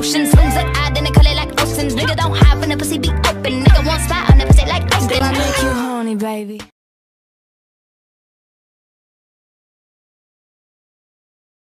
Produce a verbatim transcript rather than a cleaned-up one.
motion. Swings look odd, then they call it like oceans. Nigga don't hide when the pussy be open. Nigga won't spot on the pussy like Austin. I make you horny, baby.